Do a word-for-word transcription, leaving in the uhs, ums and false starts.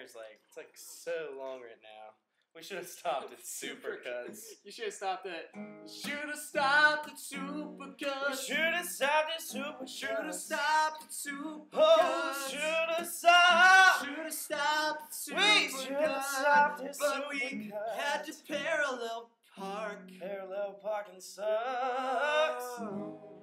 is like it's like so long right now. We should have stopped at Supercuts. You should have stopped at. Should have stopped at Supercuts. We should have stopped at Supercuts. Should have stopped at Supercuts. Oh, should have stopped. Should have stopped at Supercuts. We should have stopped at But we Supercuts. had to parallel park. Parallel parking sucks. Oh.